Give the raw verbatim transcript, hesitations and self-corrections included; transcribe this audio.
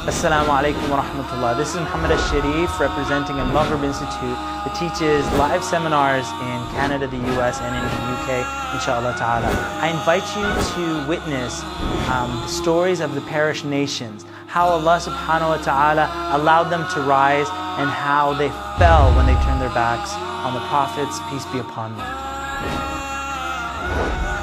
Assalamu alaikum wa rahmatullah. This is Muhammad Al-Sharif representing Al-Maghrib Institute that teaches live seminars in Canada, the U S, and in the U K, inshallah ta'ala. I invite you to witness um, the stories of the perished nations, how Allah subhanahu wa ta'ala allowed them to rise and how they fell when they turned their backs on the prophets, peace be upon them.